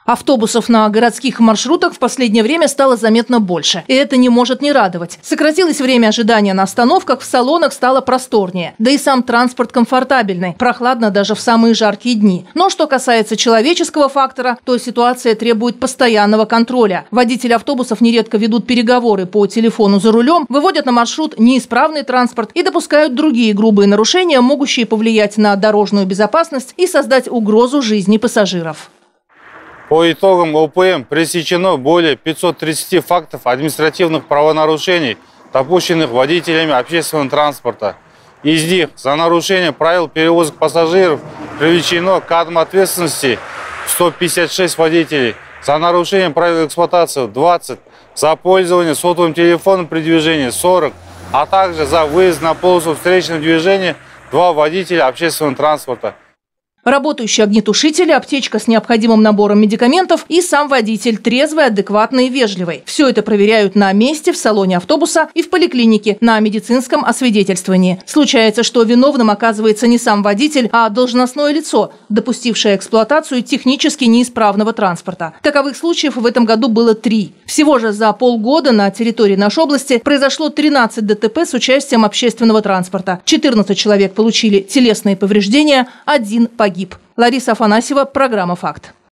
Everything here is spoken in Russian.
Автобусов на городских маршрутах в последнее время стало заметно больше. И это не может не радовать. Сократилось время ожидания на остановках, в салонах стало просторнее. Да и сам транспорт комфортабельный. Прохладно даже в самые жаркие дни. Но что касается человеческого фактора, то ситуация требует постоянного контроля. Водители автобусов нередко ведут переговоры по телефону за рулем, выводят на маршрут неисправный транспорт и допускают другие грубые нарушения, могущие повлиять на дорожную безопасность и создать угрозу жизни пассажиров. По итогам ОПМ пресечено более 530 фактов административных правонарушений, допущенных водителями общественного транспорта. Из них за нарушение правил перевозок пассажиров привлечено к ответственности 156 водителей, за нарушение правил эксплуатации 20, за пользование сотовым телефоном при движении 40, а также за выезд на полосу встречного движения 2 водителя общественного транспорта. Работающие огнетушители, аптечка с необходимым набором медикаментов и сам водитель трезвый, адекватный и вежливый. Все это проверяют на месте, в салоне автобуса и в поликлинике на медицинском освидетельствовании. Случается, что виновным оказывается не сам водитель, а должностное лицо, допустившее эксплуатацию технически неисправного транспорта. Таковых случаев в этом году было 3. Всего же за полгода на территории нашей области произошло 13 ДТП с участием общественного транспорта. 14 человек получили телесные повреждения, 1 погиб. Лариса Афанасьева, программа «Факт».